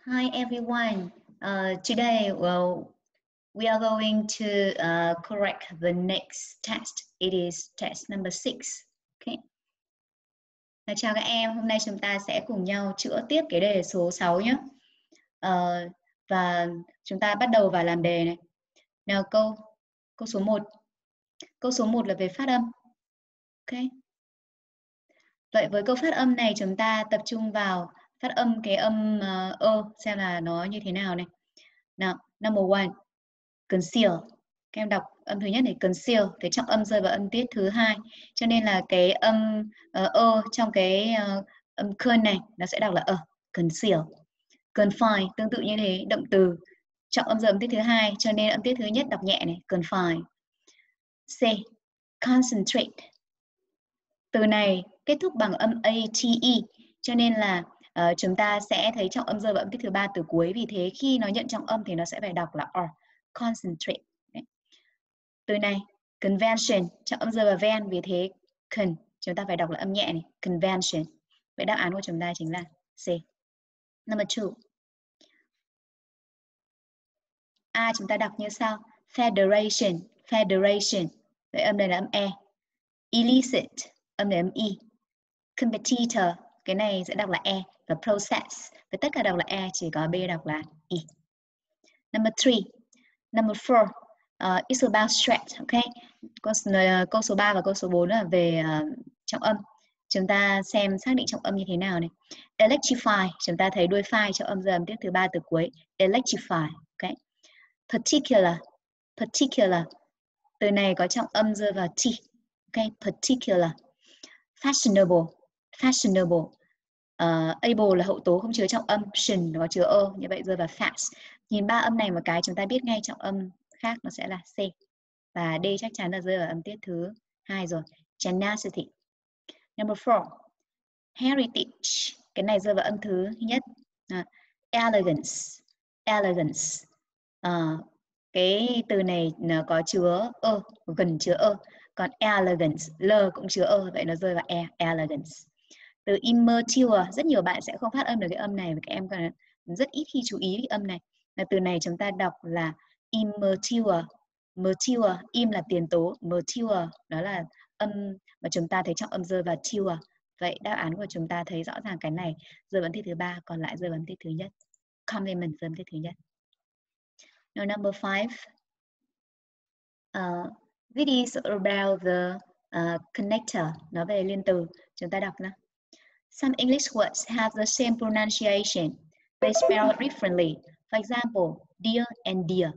Hi everyone. Today, we are going to correct the next test. It is test number 6. Okay. Chào các em. Hôm nay chúng ta sẽ cùng nhau chữa tiếp cái đề số 6 nhé. Và chúng ta bắt đầu vào làm đề này. Nào câu số 1. Câu số 1 là về phát âm. Ok. Vậy với câu phát âm này chúng ta tập trung vào phát âm cái âm xem là nó như thế nào này. Nào, number 1, conceal. Các em đọc âm thứ nhất này, conceal, cái trọng âm rơi vào âm tiết thứ hai. Cho nên là cái âm trong cái âm con này nó sẽ đọc là conceal. Confine, tương tự như thế, động từ trọng âm rơi âm tiết thứ hai, cho nên âm tiết thứ nhất đọc nhẹ này, confine. C, concentrate. Từ này kết thúc bằng âm ate, cho nên là chúng ta sẽ thấy trọng âm rơi vào âm tiết thứ ba từ cuối, vì thế khi nó nhận trọng âm thì nó sẽ phải đọc là concentrate. Đấy. Từ này convention, trọng âm rơi vào ven, vì thế chúng ta phải đọc là âm nhẹ này, convention. Vậy đáp án của chúng ta chính là C. Number 2. A chúng ta đọc như sau, federation, federation. Vậy âm này là âm E. Illicit, âm này âm I. Competitor, cái này sẽ đọc là E. Và process, với tất cả đọc là E, chỉ có B đọc là I. Number 3. Number 4. It's about stress, ok? Câu số 3 và câu số 4 là về trọng âm. Chúng ta xem xác định trọng âm như thế nào này. Electrify, chúng ta thấy đuôi phai trọng âm rơi âm tiết thứ ba từ cuối. Electrify, ok? Particular, particular. Từ này có trọng âm rơi vào T, ok? Particular. Fashionable, fashionable. Able là hậu tố không chứa trọng âm, shin nó chứa ơ, như vậy rơi vào fast. Nhìn ba âm này một cái chúng ta biết ngay trọng âm khác nó sẽ là C. Và D chắc chắn là rơi vào âm tiết thứ hai rồi. Tenacity. Number 4. Heritage. Cái này rơi vào âm thứ nhất. Elegance. Elegance. Cái từ này nó có chứa ơ, gần chứa ơ. Còn elegance, L cũng chứa ơ, vậy nó rơi vào E, elegance. Từ immature, rất nhiều bạn sẽ không phát âm được cái âm này, và các em còn rất ít khi chú ý cái âm này. Và từ này chúng ta đọc là immature. Mature, im là tiền tố, mature đó là âm mà chúng ta thấy trọng âm rơi vào ture. Vậy đáp án của chúng ta thấy rõ ràng cái này rơi vào âm tiết thứ ba, còn lại rơi vào âm tiết thứ nhất. Complement rơi vào âm tiết thứ nhất. Now number 5. This is about the connector, nói về liên từ. Chúng ta đọc nào. Some English words have the same pronunciation. They spell differently. For example, dear and dear.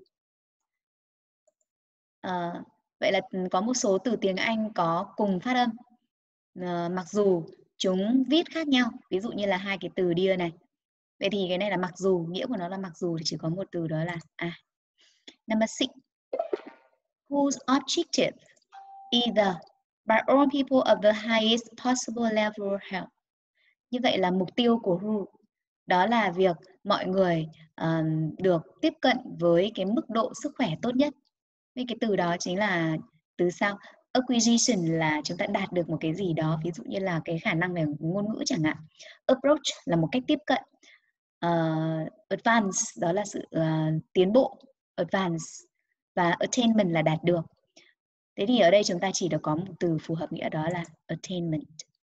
Vậy là có một số từ tiếng Anh có cùng phát âm, mặc dù chúng viết khác nhau. Ví dụ như là hai cái từ dear này. Vậy thì cái này là mặc dù, nghĩa của nó là mặc dù thì chỉ có một từ, đó là A. Number 6. Whose objective either by all people of the highest possible level of health. Như vậy là mục tiêu của who, đó là việc mọi người được tiếp cận với cái mức độ sức khỏe tốt nhất. Với cái từ đó chính là từ sau. Acquisition là chúng ta đạt được một cái gì đó, ví dụ như là cái khả năng về ngôn ngữ chẳng hạn. Approach là một cách tiếp cận. Advance đó là sự tiến bộ, advance. Và attainment là đạt được. Thế thì ở đây chúng ta chỉ được có một từ phù hợp nghĩa, đó là attainment.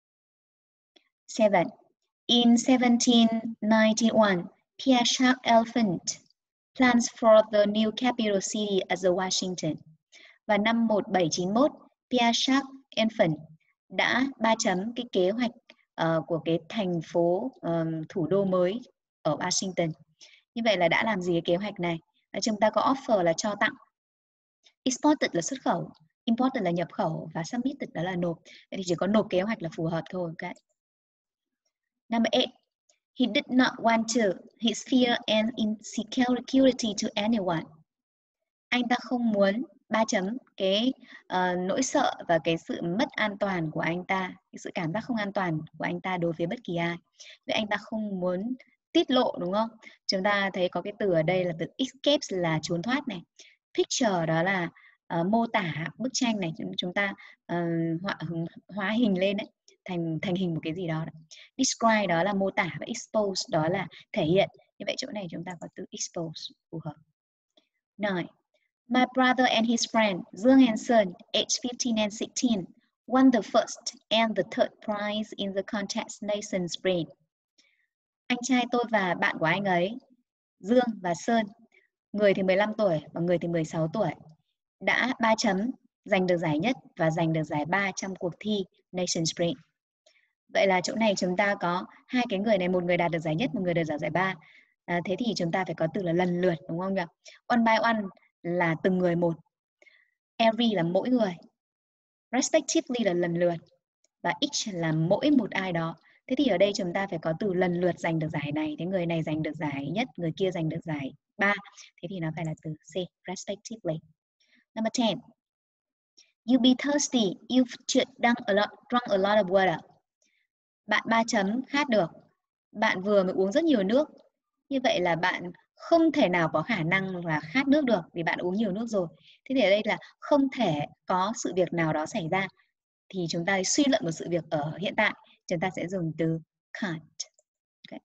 7. In 1791, Pierre Charles Elphant plans for the new capital city as a Washington. Và năm 1791, Pierre Charles Elphant đã cái kế hoạch của cái thành phố thủ đô mới ở Washington. Như vậy là đã làm gì cái kế hoạch này? Chúng ta có offer là cho tặng, exported là xuất khẩu, imported là nhập khẩu, và submitted đó là nộp. Vậy thì chỉ có nộp kế hoạch là phù hợp thôi. Okay. Number 8. He did not want to his fear and insecurity to anyone. Anh ta không muốn cái nỗi sợ và cái sự mất an toàn của anh ta, cái sự cảm giác không an toàn của anh ta đối với bất kỳ ai. Vậy anh ta không muốn tiết lộ, đúng không? Chúng ta thấy có cái từ ở đây là từ escape là trốn thoát này. Picture đó là mô tả bức tranh này, chúng ta hóa hình lên đấy, thành hình một cái gì đó. Describe đó là mô tả, và expose đó là thể hiện. Như vậy chỗ này chúng ta có từ expose phù hợp. 9. My brother and his friend, Dương and Sơn, aged 15 and 16, won the first and the third prize in the contest Nation Spring. Anh trai tôi và bạn của anh ấy, Dương và Sơn, người thì 15 tuổi và người thì 16 tuổi, đã 3 chấm giành được giải nhất và giành được giải 3 trong cuộc thi Nation Spring. Vậy là chỗ này chúng ta có hai cái người này, một người đạt được giải nhất, một người đạt được giải 3. Thế thì chúng ta phải có từ là lần lượt, đúng không nhỉ? One by one là từng người một. Every là mỗi người. Respectively là lần lượt. Và each là mỗi một ai đó. Thế thì ở đây chúng ta phải có từ lần lượt giành được giải này. Thế người này giành được giải nhất, người kia giành được giải 3. Thế thì nó phải là từ C, respectively. Number 10. You be thirsty, you've drunk a lot of water. Bạn 3 chấm khát được. Bạn vừa mới uống rất nhiều nước. Như vậy là bạn không thể nào có khả năng là khát nước được vì bạn uống nhiều nước rồi. Thế thì ở đây là không thể có sự việc nào đó xảy ra. Thì chúng ta suy luận một sự việc ở hiện tại, chúng ta sẽ dùng từ can't. Okay.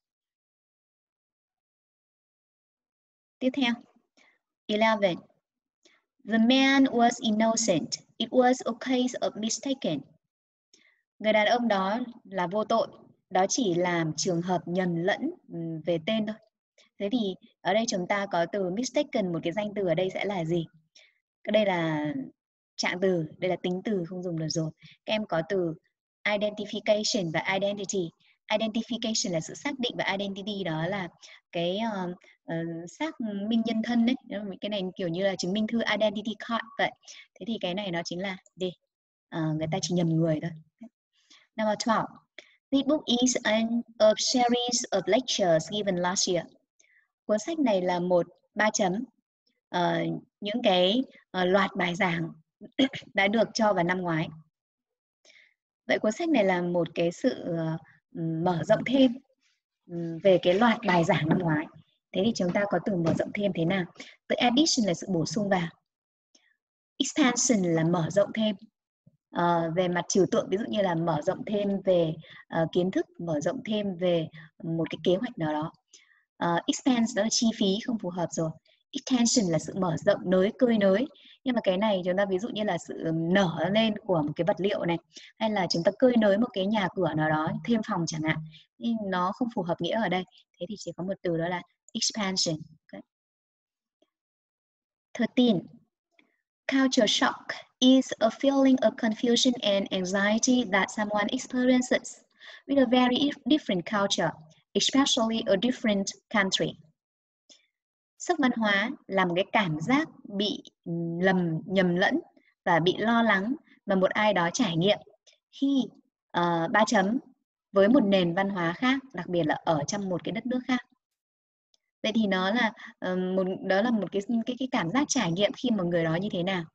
Tiếp theo. 11. The man was innocent. It was a case of mistaken. Người đàn ông đó là vô tội. Đó chỉ là trường hợp nhầm lẫn về tên thôi. Thế thì ở đây chúng ta có từ mistaken, một cái danh từ ở đây sẽ là gì? Đây là trạng từ, đây là tính từ không dùng được rồi. Các em có từ identification và identity. Identification là sự xác định và identity đó là cái xác minh nhân thân đấy. Cái này kiểu như là chứng minh thư identity card vậy. Thế thì cái này nó chính là gì? Người ta chỉ nhầm người thôi. Number 12. This book is a series of lectures given last year. Cuốn sách này là một 3 chấm những cái loạt bài giảng đã được cho vào năm ngoái. Vậy cuốn sách này là một cái sự mở rộng thêm về cái loạt bài giảng năm ngoái. Thế thì chúng ta có từ mở rộng thêm thế nào? Từ addition là sự bổ sung vào. Expansion là mở rộng thêm. Về mặt trừu tượng, ví dụ như là mở rộng thêm về kiến thức, mở rộng thêm về một cái kế hoạch nào đó. Expense đó là chi phí, không phù hợp rồi. Extension là sự mở rộng, nới, cơi nới. Nhưng mà cái này chúng ta ví dụ như là sự nở lên của một cái vật liệu này, hay là chúng ta cơi nới một cái nhà cửa nào đó, thêm phòng chẳng hạn. Nhưng nó không phù hợp nghĩa ở đây. Thế thì chỉ có một từ đó là expansion. Okay. 13. Culture shock is a feeling of confusion and anxiety that someone experiences with a very different culture, especially a different country. Sốc văn hóa là một cái cảm giác bị nhầm lẫn và bị lo lắng mà một ai đó trải nghiệm khi 3 chấm với một nền văn hóa khác, đặc biệt là ở trong một cái đất nước khác. Vậy thì nó là đó là một cái cảm giác trải nghiệm khi mà người đó như thế nào.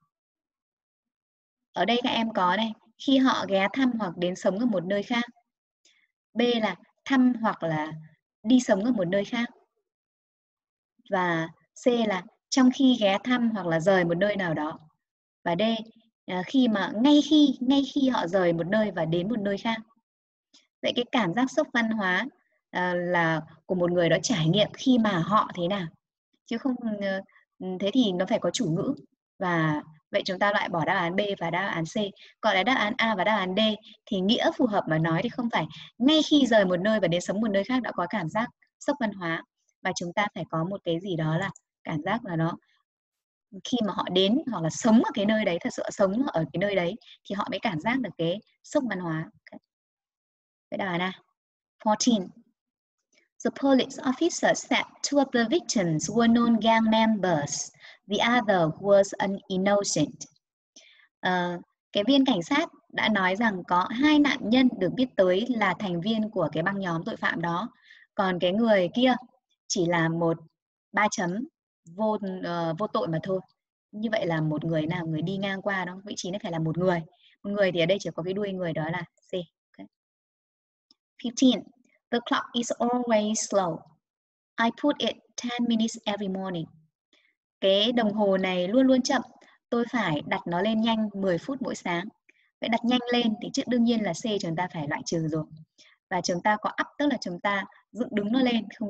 Ở đây các em có đây, khi họ ghé thăm hoặc đến sống ở một nơi khác. B là thăm hoặc là đi sống ở một nơi khác. Và C là trong khi ghé thăm hoặc là rời một nơi nào đó. Và D, ngay khi họ rời một nơi và đến một nơi khác. Vậy cái cảm giác sốc văn hóa là của một người đó trải nghiệm khi mà họ thế nào. Chứ không thế thì nó phải có chủ ngữ. Và vậy chúng ta loại bỏ đáp án B và đáp án C. Còn lại đáp án A và đáp án D thì nghĩa phù hợp mà nói thì không phải ngay khi rời một nơi và đến sống một nơi khác đã có cảm giác sốc văn hóa. Và chúng ta phải có một cái gì đó là cảm giác là nó khi mà họ đến hoặc là sống ở cái nơi đấy, thật sự sống ở cái nơi đấy thì họ mới cảm giác được cái sốc văn hóa. Okay. Vậy đáp án A. 14. The police officer said two of the victims were known gang members. The other was an innocent. Cái viên cảnh sát đã nói rằng có 2 nạn nhân được biết tới là thành viên của cái băng nhóm tội phạm đó. Còn cái người kia chỉ là một 3 chấm vô tội mà thôi. Như vậy là một người nào, người đi ngang qua đó, vị trí này phải là một người. Một người thì ở đây chỉ có cái đuôi người đó là C. Okay. 15. The clock is always slow. I put it 10 minutes every morning. Cái đồng hồ này luôn luôn chậm. Tôi phải đặt nó lên nhanh 10 phút mỗi sáng. Vậy đặt nhanh lên thì trước đương nhiên là C chúng ta phải loại trừ rồi. Và chúng ta có up tức là chúng ta dựng đứng nó lên không được.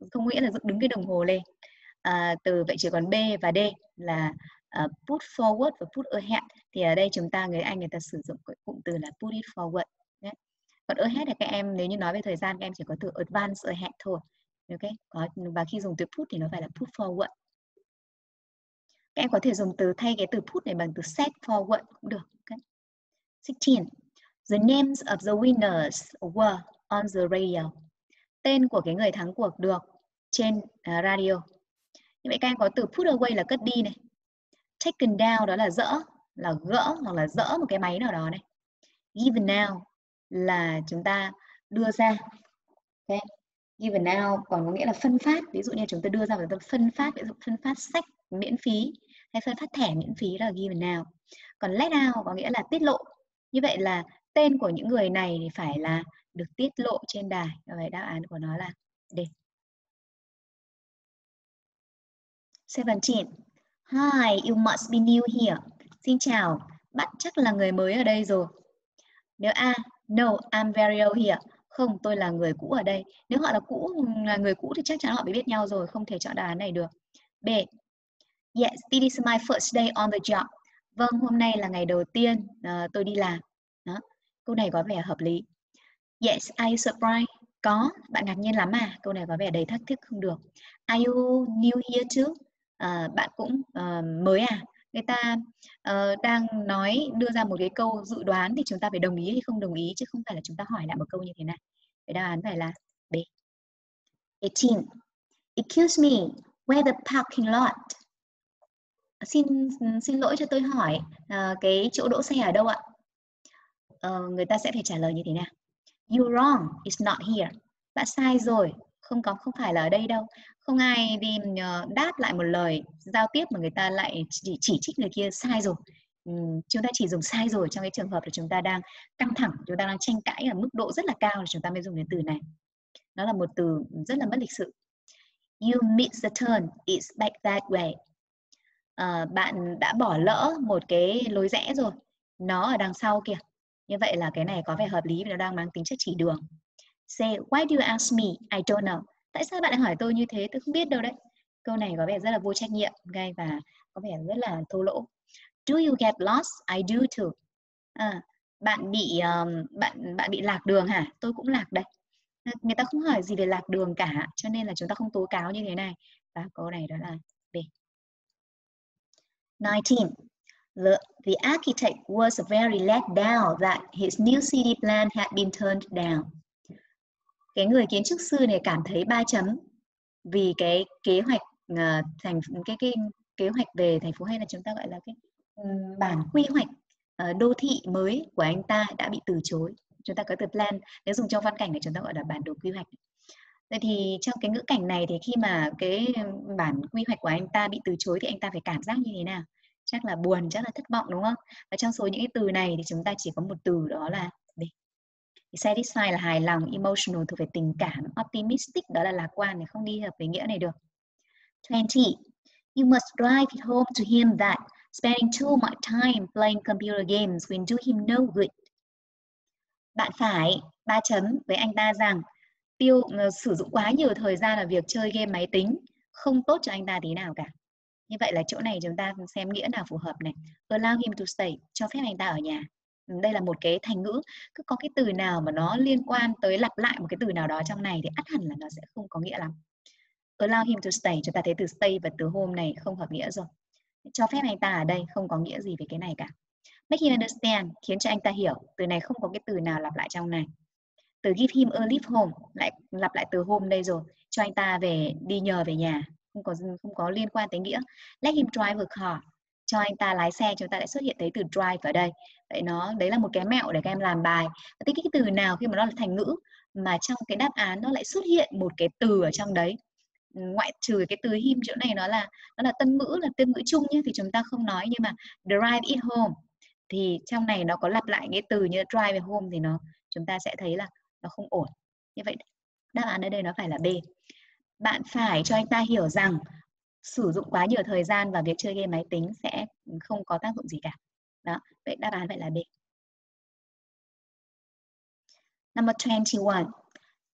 không nghĩa là dựng đứng cái đồng hồ lên. Từ vậy chỉ còn B và D là put forward và put ahead. Thì ở đây người Anh người ta sử dụng cái cụm từ là put it forward. Đấy. Còn ahead là các em nếu như nói về thời gian các em chỉ có từ advance ahead thôi. Ok, và khi dùng từ put thì nó phải là put forward. Các em có thể dùng từ thay cái từ put này bằng từ set forward cũng được. Okay. 16. The names of the winners were on the radio. Tên của cái người thắng cuộc được trên radio. Như vậy các em có từ put away là cất đi này. Taken down đó là dỡ, là gỡ hoặc là dỡ một cái máy nào đó này. Given out là chúng ta đưa ra. Okay. Given out còn có nghĩa là phân phát. Ví dụ như chúng ta đưa ra và chúng ta phân phát, ví dụ phân phát sách miễn phí hay phân phát thẻ miễn phí là given out. Còn let out có nghĩa là tiết lộ. Như vậy là tên của những người này thì phải là được tiết lộ trên đài. Vậy đáp án của nó là D. 17. Hi, you must be new here. Xin chào, bạn chắc là người mới ở đây rồi. Nếu A, no, I'm very old here. Không, tôi là người cũ ở đây. Nếu họ là người cũ thì chắc chắn họ phải biết nhau rồi, không thể chọn đáp án này được. B, yes, this is my first day on the job. Vâng, hôm nay là ngày đầu tiên tôi đi làm. Đó. Câu này có vẻ hợp lý. Yes, are you surprised? Có, bạn ngạc nhiên lắm à? Câu này có vẻ đầy thách thức không được. Are you new here too? Bạn cũng mới à? Người ta đang đưa ra một cái câu dự đoán thì chúng ta phải đồng ý hay không đồng ý chứ không phải là chúng ta hỏi lại một câu như thế này. Vậy đáp án phải là B. 18. Excuse me, where the parking lot? Xin lỗi cho tôi hỏi cái chỗ đỗ xe ở đâu ạ? Người ta sẽ phải trả lời như thế nào? You're wrong, it's not here. Bạn sai rồi, không phải là ở đây đâu. Không ai đi đáp lại một lời giao tiếp mà người ta lại chỉ trích người kia sai rồi. Chúng ta chỉ dùng sai rồi trong cái trường hợp là chúng ta đang căng thẳng, chúng ta đang tranh cãi ở mức độ rất là cao thì chúng ta mới dùng đến từ này. Nó là một từ rất là mất lịch sự. You missed the turn, it's back that way. Bạn đã bỏ lỡ một cái lối rẽ rồi, nó ở đằng sau kìa. Như vậy là cái này có vẻ hợp lý vì nó đang mang tính chất chỉ đường. Say, why do you ask me? I don't know. Tại sao bạn lại hỏi tôi như thế? Tôi không biết đâu đấy. Câu này có vẻ rất là vô trách nhiệm và có vẻ rất là thô lỗ. Do you get lost? I do too. Bạn bị lạc đường hả? Tôi cũng lạc đây. Người ta không hỏi gì về lạc đường cả, cho nên là chúng ta không tố cáo như thế này. Và câu này đó là B. 19. The architect was very let down that his new city plan had been turned down. Cái người kiến trúc sư này cảm thấy 3 chấm vì cái kế hoạch kế hoạch về thành phố hay là chúng ta gọi là cái bản quy hoạch đô thị mới của anh ta đã bị từ chối. Chúng ta có từ plan, nếu dùng trong văn cảnh này chúng ta gọi là bản đồ quy hoạch. Vậy thì trong cái ngữ cảnh này thì khi mà cái bản quy hoạch của anh ta bị từ chối thì anh ta phải cảm giác như thế nào? Chắc là buồn, chắc là thất vọng đúng không? Và trong số những cái từ này thì chúng ta chỉ có một từ đó là D. Satisfy là hài lòng, emotional thuộc về tình cảm, optimistic đó là lạc quan, thì không đi hợp với nghĩa này được. 20. You must drive it home to him that spending too much time playing computer games will do him no good. Bạn phải 3 chấm với anh ta rằng sử dụng quá nhiều thời gian ở việc chơi game máy tính không tốt cho anh ta tí nào cả. Như vậy là chỗ này chúng ta xem nghĩa nào phù hợp này. Allow him to stay, cho phép anh ta ở nhà. Đây là một cái thành ngữ, cứ có cái từ nào mà nó liên quan tới lặp lại một cái từ nào đó trong này thì ắt hẳn là nó sẽ không có nghĩa lắm. Allow him to stay, chúng ta thấy từ stay và từ home này không hợp nghĩa rồi. Cho phép anh ta ở đây không có nghĩa gì về cái này cả. Make him understand, khiến cho anh ta hiểu. Từ này không có cái từ nào lặp lại trong này. Từ give him a lift home, lại lặp lại từ home đây rồi. Cho anh ta đi nhờ về nhà. Không có liên quan tới nghĩa. Let him drive a car, cho anh ta lái xe, chúng ta lại xuất hiện thấy từ drive ở đây. Vậy đấy là một cái mẹo để các em làm bài. Và cái từ nào khi mà nó là thành ngữ mà trong cái đáp án nó lại xuất hiện một cái từ ở trong đấy, ngoại trừ cái từ him chỗ này nó là tân ngữ, là tên ngữ chung nhé, thì chúng ta không nói, nhưng mà drive it home thì trong này nó có lặp lại cái từ như drive home thì chúng ta sẽ thấy là nó không ổn. Như vậy đáp án ở đây nó phải là B. Bạn phải cho anh ta hiểu rằng sử dụng quá nhiều thời gian vào việc chơi game máy tính sẽ không có tác dụng gì cả. Đó, vậy đáp án phải là D. Number 21.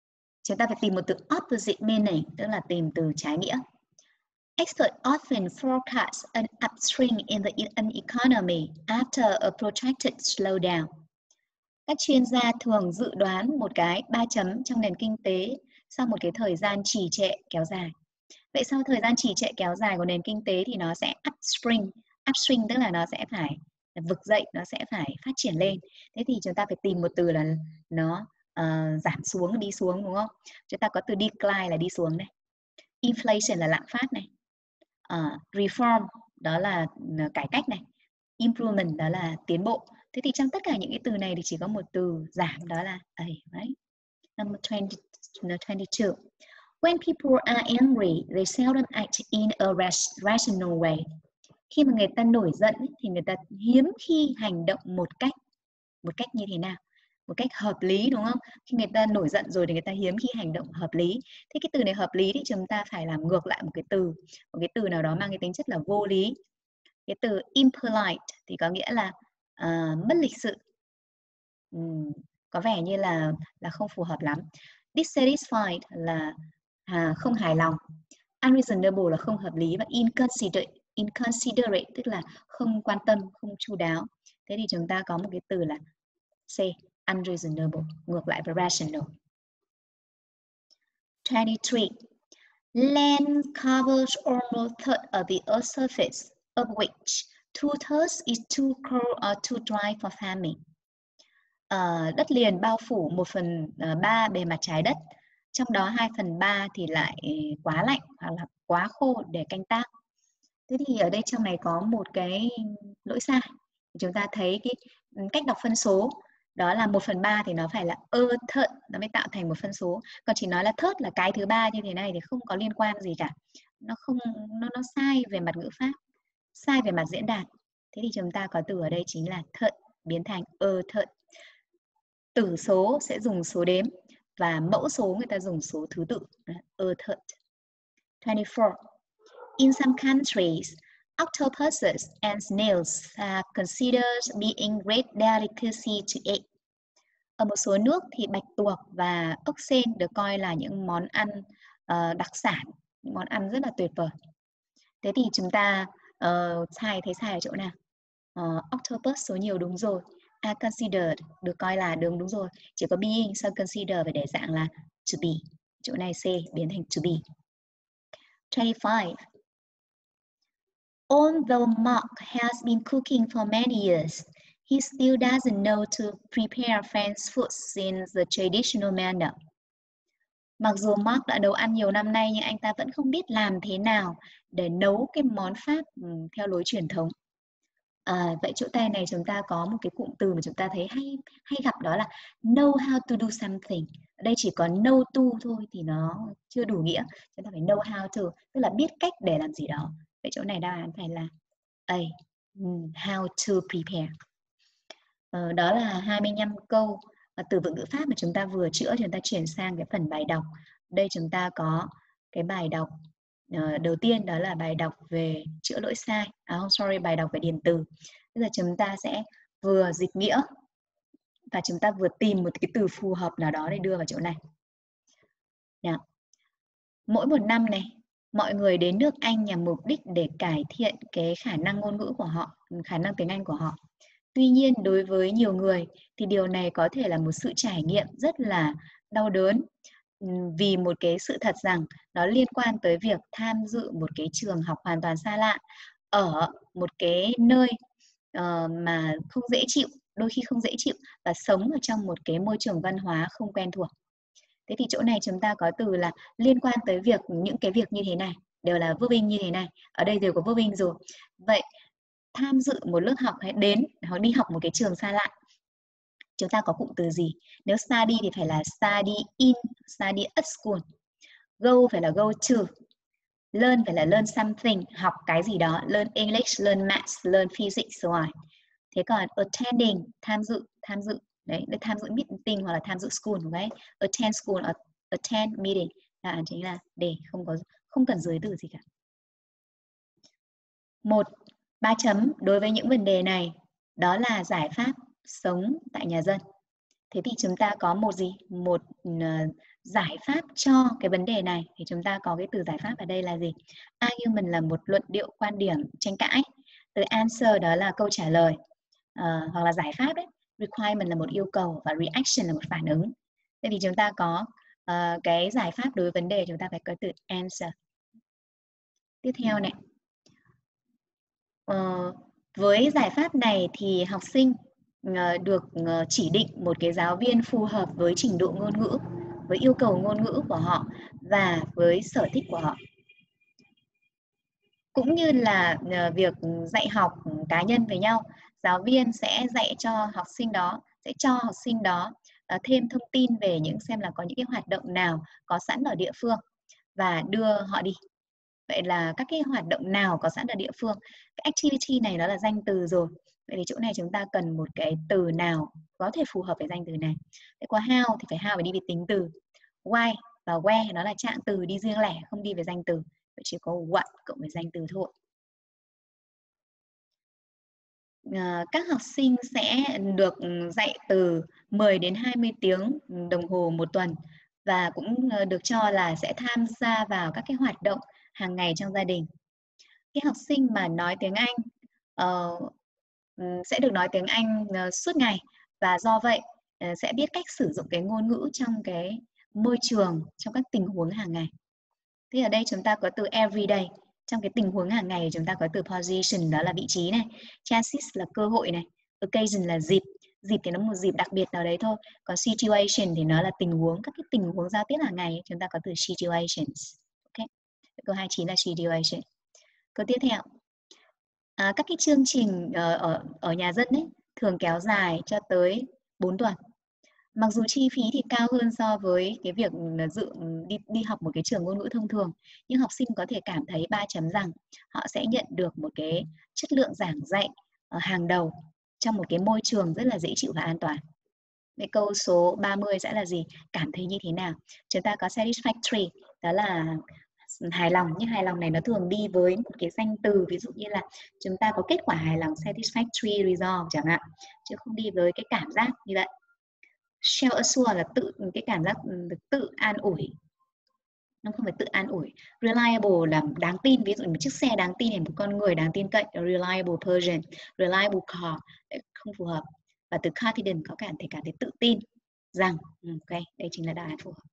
chúng ta phải tìm một từ opposite meaning, tức là tìm từ trái nghĩa. Experts often forecast an upswing in the economy after a protracted slowdown. Các chuyên gia thường dự đoán một cái 3 chấm trong nền kinh tế sau một cái thời gian trì trệ kéo dài. Vậy sau thời gian trì trệ kéo dài của nền kinh tế thì nó sẽ upswing. Upswing tức là nó sẽ phải vực dậy, nó sẽ phải phát triển lên. Thế thì chúng ta phải tìm một từ là nó giảm xuống, đi xuống, đúng không? Chúng ta có từ decline là đi xuống này. Inflation là lạm phát này. Reform đó là cải cách này. Improvement đó là tiến bộ. Thế thì trong tất cả những cái từ này thì chỉ có một từ giảm, đó là A, right? Number 22. When people are angry, they seldom act in a rational way. Khi mà người ta nổi giận thì người ta hiếm khi hành động một cách như thế nào? Một cách hợp lý, đúng không? Khi người ta nổi giận rồi thì người ta hiếm khi hành động hợp lý. Thế cái từ này hợp lý thì chúng ta phải làm ngược lại một cái từ nào đó mang cái tính chất là vô lý. Cái từ impolite thì có nghĩa là mất lịch sự, có vẻ như là không phù hợp lắm. Dissatisfied là không hài lòng. Unreasonable là không hợp lý, và inconsiderate tức là không quan tâm, không chu đáo. Thế thì chúng ta có một cái từ là C, unreasonable, ngược lại với rational. 23. Land covers almost third of the Earth's surface, of which 2/3 is too cold or too dry for farming. Đất liền bao phủ 1/3 bề mặt trái đất, trong đó 2/3 thì lại quá lạnh hoặc là quá khô để canh tác. Thế thì ở đây trong này có một cái lỗi sai. Chúng ta thấy cái cách đọc phân số đó là 1/3 thì nó phải là a third, nó mới tạo thành một phân số. Còn chỉ nói là third là cái thứ ba như thế này thì không có liên quan gì cả. Nó sai về mặt ngữ pháp, sai về mặt diễn đạt. Thế thì chúng ta có từ ở đây chính là third biến thành a third. Tử số sẽ dùng số đếm và mẫu số người ta dùng số thứ tự, a third. 24. In some countries, octopuses and snails are considered being great delicacy to eat. Ở một số nước thì bạch tuộc và ốc sên được coi là những món ăn đặc sản, những món ăn rất là tuyệt vời. Thế thì chúng ta sai ở chỗ nào? Octopus số nhiều đúng rồi. Are considered được coi là đúng rồi. Chỉ có being, sau consider phải để dạng là to be. Chỗ này C biến thành to be. 25. Although Mark has been cooking for many years, he still doesn't know to prepare French foods in the traditional manner. Mặc dù Mark đã nấu ăn nhiều năm nay nhưng anh ta vẫn không biết làm thế nào để nấu cái món Pháp theo lối truyền thống. Vậy chỗ tay này chúng ta có một cái cụm từ mà chúng ta thấy hay gặp, đó là know how to do something. Ở đây chỉ có know to thôi thì nó chưa đủ nghĩa. Chúng ta phải know how to, tức là biết cách để làm gì đó. Vậy chỗ này đáp án phải là A, how to prepare. Đó là 25 câu từ vựng ngữ pháp mà chúng ta vừa chữa. Chúng ta chuyển sang cái phần bài đọc. Đây chúng ta có cái bài đọc đầu tiên, đó là bài đọc về chữa lỗi sai. Bài đọc về điền từ. Bây giờ chúng ta sẽ vừa dịch nghĩa và chúng ta vừa tìm một cái từ phù hợp nào đó để đưa vào chỗ này. Nào. Mỗi một năm này, mọi người đến nước Anh nhằm mục đích để cải thiện cái khả năng ngôn ngữ của họ, khả năng tiếng Anh của họ. Tuy nhiên, đối với nhiều người thì điều này có thể là một sự trải nghiệm rất là đau đớn, vì một cái sự thật rằng nó liên quan tới việc tham dự một cái trường học hoàn toàn xa lạ ở một cái nơi mà không dễ chịu, đôi khi không dễ chịu, và sống ở trong một cái môi trường văn hóa không quen thuộc. Thế thì chỗ này chúng ta có từ là liên quan tới việc, những cái việc như thế này đều là verbing như thế này. Ở đây đều có verbing rồi. Vậy tham dự một lớp học hay đến hoặc đi học một cái trường xa lạ, chúng ta có cụm từ gì? Nếu study thì phải là study in, study at school. Go phải là go to. Learn phải là learn something, học cái gì đó. Learn English, learn maths, learn physics, so on. Thế còn attending, tham dự. Đấy, để tham dự meeting hoặc là tham dự school, okay? Attend school, attend meeting là chính là để không cần dưới từ gì cả. 3 chấm đối với những vấn đề này, đó là giải pháp sống tại nhà dân. Thế thì chúng ta có một giải pháp cho cái vấn đề này thì chúng ta có cái từ giải pháp ở đây là gì? Argument là một luận điệu, quan điểm, tranh cãi. Từ answer đó là câu trả lời hoặc là giải pháp đấy. Requirement là một yêu cầu và reaction là một phản ứng. Thế thì chúng ta có cái giải pháp đối với vấn đề, chúng ta phải có từ answer. Tiếp theo này. Với giải pháp này thì học sinh được chỉ định một cái giáo viên phù hợp với trình độ ngôn ngữ, với yêu cầu ngôn ngữ của họ và với sở thích của họ. Cũng như là việc dạy học cá nhân với nhau, giáo viên sẽ dạy cho học sinh đó, sẽ cho học sinh đó thêm thông tin về xem là có những cái hoạt động nào có sẵn ở địa phương và đưa họ đi. Vậy là các cái hoạt động nào có sẵn ở địa phương. Cái activity này nó là danh từ rồi. Vậy thì chỗ này chúng ta cần một cái từ nào có thể phù hợp với danh từ này. Thế có how thì phải how phải đi với tính từ. Why và where nó là trạng từ đi riêng lẻ, không đi với danh từ. Vậy chỉ có what cộng với danh từ thôi. Các học sinh sẽ được dạy từ 10 đến 20 tiếng đồng hồ một tuần và cũng được cho là sẽ tham gia vào các cái hoạt động hàng ngày trong gia đình. Cái học sinh mà nói tiếng Anh sẽ được nói tiếng Anh suốt ngày và do vậy sẽ biết cách sử dụng cái ngôn ngữ trong cái môi trường, trong các tình huống hàng ngày. Thế ở đây chúng ta có từ everyday. Trong cái tình huống hàng ngày chúng ta có từ position, đó là vị trí này. Chances là cơ hội này. Occasion là dịp. Dịp thì nó một dịp đặc biệt nào đấy thôi. Còn situation thì nó là tình huống, các cái tình huống giao tiếp hàng ngày. Chúng ta có từ situations. Ok. Câu 29 là situation. Câu tiếp theo. Các cái chương trình ở nhà dân ấy thường kéo dài cho tới 4 tuần. Mặc dù chi phí thì cao hơn so với cái việc đi học một cái trường ngôn ngữ thông thường, nhưng học sinh có thể cảm thấy 3 chấm rằng họ sẽ nhận được một cái chất lượng giảng dạy hàng đầu trong một cái môi trường rất là dễ chịu và an toàn. Cái câu số 30 sẽ là gì? Cảm thấy như thế nào? Chúng ta có satisfactory, đó là hài lòng, nhưng hài lòng này nó thường đi với một cái danh từ, ví dụ như là chúng ta có kết quả hài lòng, satisfactory result chẳng hạn, chứ không đi với cái cảm giác như vậy. Self-assure là cái cảm giác tự an ủi, nó không phải tự an ủi. Reliable là đáng tin, ví dụ một chiếc xe đáng tin, một con người đáng tin cậy, reliable person, reliable car không phù hợp. Và từ confident có thể cảm thấy tự tin rằng ok, đây chính là đáp án phù hợp.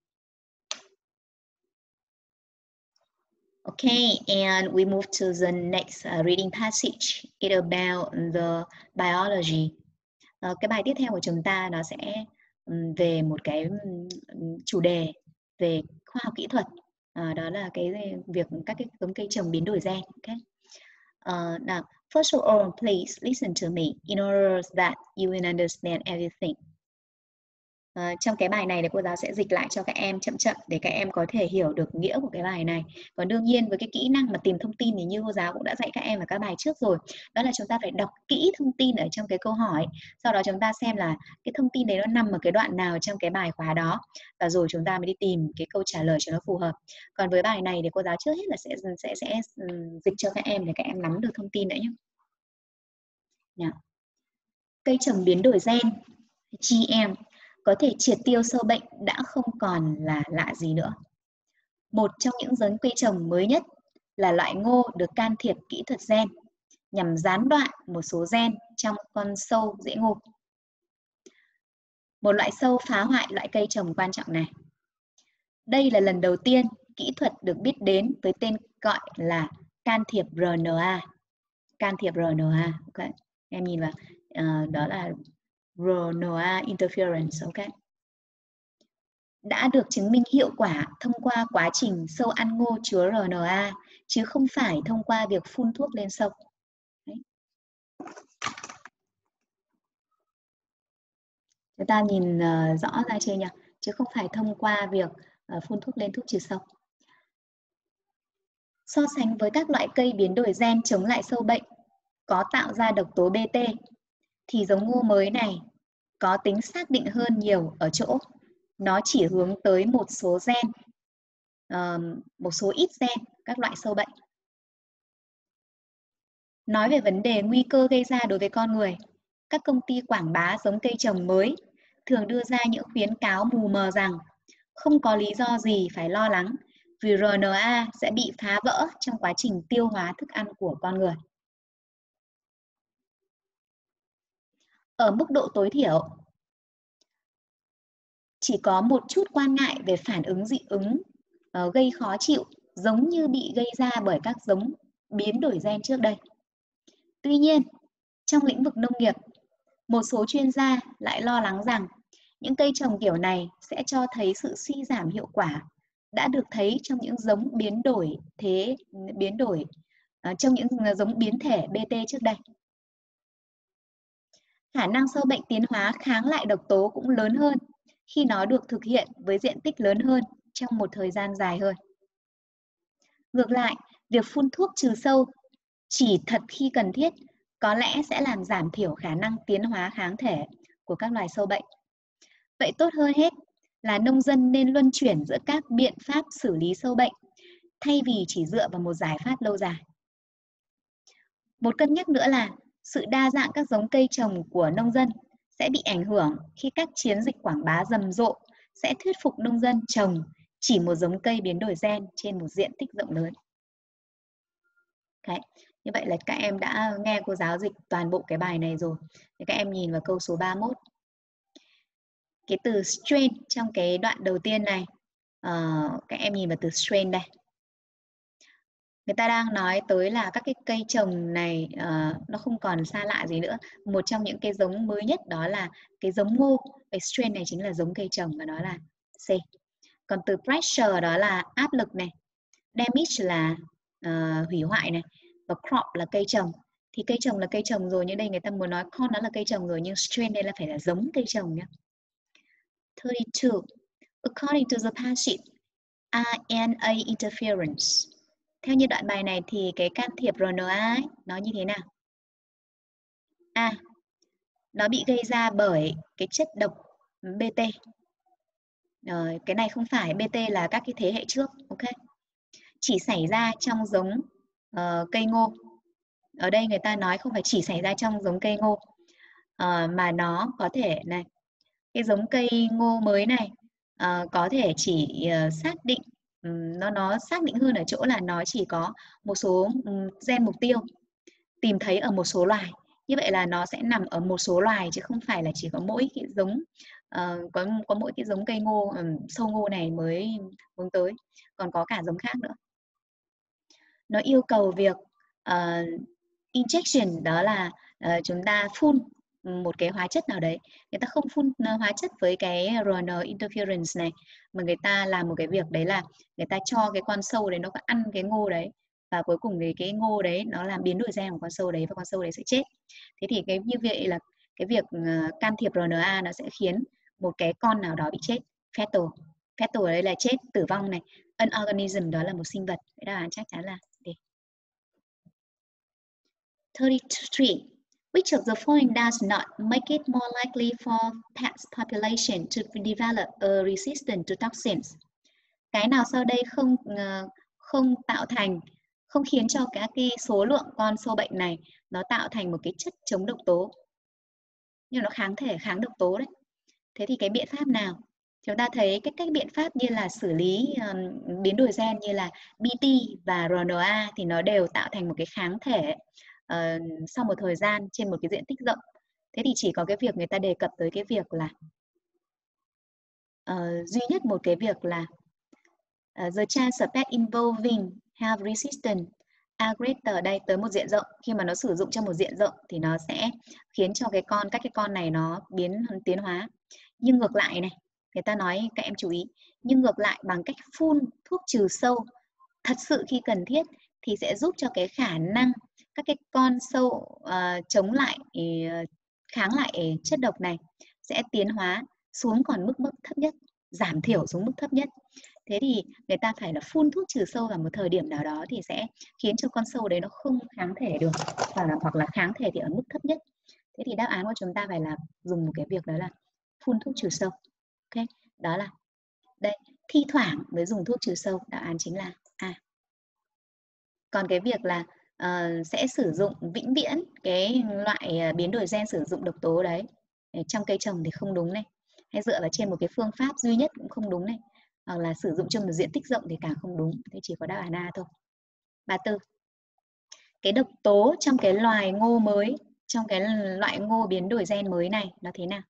Okay, and we move to the next reading passage. It's about the biology. Cái bài tiếp theo của chúng ta nó sẽ về một cái chủ đề về khoa học kỹ thuật. Đó là cái việc các cái giống cây trồng biến đổi gen. Okay. Now, first of all, please listen to me in order that you will understand everything. Trong cái bài này thì cô giáo sẽ dịch lại cho các em chậm chậm để các em có thể hiểu được nghĩa của cái bài này. Còn đương nhiên với cái kỹ năng mà tìm thông tin thì như cô giáo cũng đã dạy các em ở các bài trước rồi. Đó là chúng ta phải đọc kỹ thông tin ở trong cái câu hỏi. Sau đó chúng ta xem là cái thông tin đấy nó nằm ở cái đoạn nào trong cái bài khóa đó. Và rồi chúng ta mới đi tìm cái câu trả lời cho nó phù hợp. Còn với bài này thì cô giáo trước hết là sẽ dịch cho các em để các em nắm được thông tin nữa nhé. Cây trồng biến đổi gen, GM, có thể triệt tiêu sâu bệnh đã không còn là lạ gì nữa. Một trong những giống cây trồng mới nhất là loại ngô được can thiệp kỹ thuật gen nhằm gián đoạn một số gen trong con sâu rễ ngô. Một loại sâu phá hoại loại cây trồng quan trọng này. Đây là lần đầu tiên kỹ thuật được biết đến với tên gọi là can thiệp RNA. Can thiệp RNA, okay. Em nhìn vào, đó là RNA interference, ok. Đã được chứng minh hiệu quả thông qua quá trình sâu ăn ngô chứa RNA, chứ không phải thông qua việc phun thuốc lên sâu. Đấy. Chúng ta nhìn rõ ra chưa nhỉ? Chứ không phải thông qua việc phun thuốc lên thuốc trừ sâu. So sánh với các loại cây biến đổi gen chống lại sâu bệnh có tạo ra độc tố Bt, thì giống ngô mới này có tính xác định hơn nhiều ở chỗ nó chỉ hướng tới một số gen, một số ít gen các loại sâu bệnh. Nói về vấn đề nguy cơ gây ra đối với con người, các công ty quảng bá giống cây trồng mới thường đưa ra những khuyến cáo mù mờ rằng không có lý do gì phải lo lắng vì RNA sẽ bị phá vỡ trong quá trình tiêu hóa thức ăn của con người. Ở mức độ tối thiểu, chỉ có một chút quan ngại về phản ứng dị ứng gây khó chịu giống như bị gây ra bởi các giống biến đổi gen trước đây. Tuy nhiên, trong lĩnh vực nông nghiệp, một số chuyên gia lại lo lắng rằng những cây trồng kiểu này sẽ cho thấy sự suy giảm hiệu quả đã được thấy trong những giống trong những giống biến thể BT trước đây. Khả năng sâu bệnh tiến hóa kháng lại độc tố cũng lớn hơn khi nó được thực hiện với diện tích lớn hơn trong một thời gian dài hơn. Ngược lại, việc phun thuốc trừ sâu chỉ thật khi cần thiết có lẽ sẽ làm giảm thiểu khả năng tiến hóa kháng thể của các loài sâu bệnh. Vậy tốt hơn hết là nông dân nên luân chuyển giữa các biện pháp xử lý sâu bệnh thay vì chỉ dựa vào một giải pháp lâu dài. Một cân nhắc nữa là sự đa dạng các giống cây trồng của nông dân sẽ bị ảnh hưởng khi các chiến dịch quảng bá rầm rộ sẽ thuyết phục nông dân trồng chỉ một giống cây biến đổi gen trên một diện tích rộng lớn. Okay. Như vậy là các em đã nghe cô giáo dịch toàn bộ cái bài này rồi. Thì các em nhìn vào câu số 31. Cái từ strain trong cái đoạn đầu tiên này, các em nhìn vào từ strain đây. Người ta đang nói tới là các cái cây trồng này nó không còn xa lạ gì nữa. Một trong những cái giống mới nhất đó là cái giống ngô. Cái strain này chính là giống cây trồng và đó là C. Còn từ pressure đó là áp lực này. Damage là hủy hoại này. Và crop là cây trồng. Thì cây trồng là cây trồng rồi, nhưng đây người ta muốn nói con nó là cây trồng rồi, nhưng strain đây là phải là giống cây trồng nhé. 32. According to the passage, RNA interference. Theo như đoạn bài này thì cái can thiệp RNA ấy, nó như thế nào? A. Nó bị gây ra bởi cái chất độc BT. Cái này không phải, BT là các cái thế hệ trước, ok? Chỉ xảy ra trong giống cây ngô. Ở đây người ta nói không phải chỉ xảy ra trong giống cây ngô, mà nó có thể này, cái giống cây ngô mới này có thể chỉ xác định, nó xác định hơn ở chỗ là nó chỉ có một số gen mục tiêu tìm thấy ở một số loài. Như vậy là nó sẽ nằm ở một số loài chứ không phải là chỉ có mỗi cái giống có mỗi cái giống cây ngô sâu ngô này mới hướng tới, còn có cả giống khác nữa. Nó yêu cầu việc injection, đó là chúng ta phun một cái hóa chất nào đấy. Người ta không phun hóa chất với cái RNA interference này, mà người ta làm một cái việc đấy là người ta cho cái con sâu đấy nó có ăn cái ngô đấy, và cuối cùng cái ngô đấy nó làm biến đổi gen của con sâu đấy và con sâu đấy sẽ chết. Thế thì cái như vậy là cái việc can thiệp RNA nó sẽ khiến một cái con nào đó bị chết. Fetal ở đây là chết, tử vong này. An organism đó là một sinh vật. Đáp án chắc chắn là D. 33. Which of the following does not make it more likely for pets population to develop a resistance to toxins? Cái nào sau đây không khiến cho các cái số lượng con sâu bệnh này nó tạo thành một cái chất chống độc tố, nhưng nó kháng độc tố đấy. Thế thì cái biện pháp nào? Chúng ta thấy cách biện pháp như là xử lý biến đổi gen như là BT và RNA thì nó đều tạo thành một cái kháng thể sau một thời gian trên một cái diện tích rộng. Thế thì chỉ có cái việc người ta đề cập tới cái việc là duy nhất một cái việc là the chance of pet involving have resistance are greater, đây tới một diện rộng. Khi mà nó sử dụng trong một diện rộng thì nó sẽ khiến cho các cái con này nó tiến hóa. Nhưng ngược lại này, người ta nói các em chú ý, nhưng ngược lại bằng cách phun thuốc trừ sâu thật sự khi cần thiết thì sẽ giúp cho cái khả năng các cái con sâu kháng lại chất độc này sẽ tiến hóa xuống còn mức thấp nhất, giảm thiểu xuống mức thấp nhất. Thế thì người ta phải là phun thuốc trừ sâu vào một thời điểm nào đó thì sẽ khiến cho con sâu đấy nó không kháng thể được, hoặc là kháng thể thì ở mức thấp nhất. Thế thì đáp án của chúng ta phải là dùng một cái việc đó là phun thuốc trừ sâu. Ok, đó là đây, thi thoảng mới dùng thuốc trừ sâu, đáp án chính là A. Còn cái việc là sẽ sử dụng vĩnh viễn cái loại biến đổi gen sử dụng độc tố đấy trong cây trồng thì không đúng này, hay dựa vào trên một cái phương pháp duy nhất cũng không đúng này. hoặc là sử dụng trong một diện tích rộng thì càng không đúng. Thế chỉ có đáp án A thôi. 34. Cái độc tố trong cái loài ngô mới, trong cái loại ngô biến đổi gen mới này nó thế nào?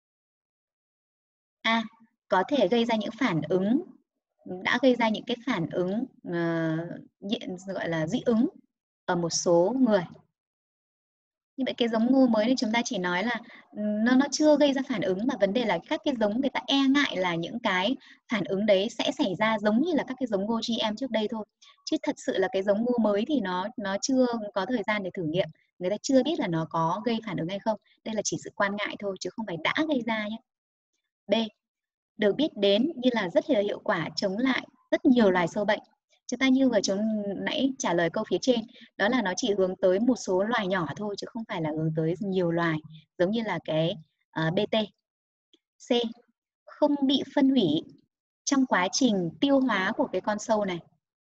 A. Có thể gây ra những phản ứng, đã gây ra những cái phản ứng gọi là dị ứng ở một số người. Như vậy cái giống ngô mới này chúng ta chỉ nói là nó chưa gây ra phản ứng, mà vấn đề là các cái giống người ta e ngại là những cái phản ứng đấy sẽ xảy ra giống như là các cái giống ngô GM trước đây thôi. Chứ thật sự là cái giống ngô mới thì nó chưa có thời gian để thử nghiệm, người ta chưa biết là nó có gây phản ứng hay không. Đây là chỉ sự quan ngại thôi chứ không phải đã gây ra nhé. B. Được biết đến như là rất là hiệu quả chống lại rất nhiều loài sâu bệnh. Chúng ta như vừa nãy trả lời câu phía trên, đó là nó chỉ hướng tới một số loài nhỏ thôi chứ không phải là hướng tới nhiều loài, giống như là cái BT. C. Không bị phân hủy trong quá trình tiêu hóa của cái con sâu này.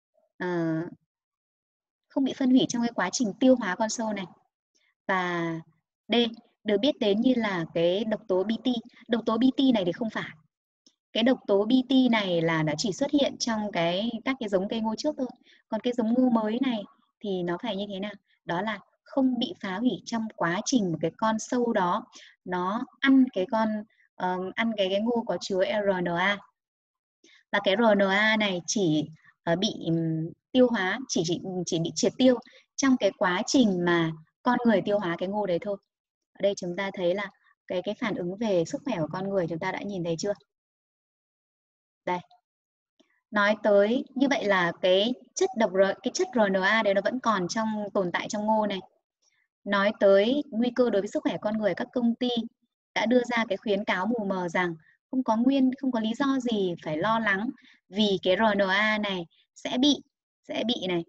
Không bị phân hủy trong cái quá trình tiêu hóa con sâu này. Và D. Được biết đến như là cái độc tố BT. Độc tố BT này thì không phải. Cái độc tố BT này là nó chỉ xuất hiện trong các cái giống cây ngô trước thôi. Còn cái giống ngô mới này thì nó phải như thế nào? Đó là không bị phá hủy trong quá trình một cái con sâu đó nó ăn ăn cái ngô có chứa RNA. Và cái RNA này chỉ bị tiêu hóa, chỉ bị triệt tiêu trong cái quá trình mà con người tiêu hóa cái ngô đấy thôi. Ở đây chúng ta thấy là cái phản ứng về sức khỏe của con người chúng ta đã nhìn thấy chưa? Đây. Nói tới như vậy là cái chất RNA đấy nó vẫn còn tồn tại trong ngô này. Nói tới nguy cơ đối với sức khỏe con người, các công ty đã đưa ra cái khuyến cáo mù mờ rằng không có lý do gì phải lo lắng vì cái RNA này sẽ bị này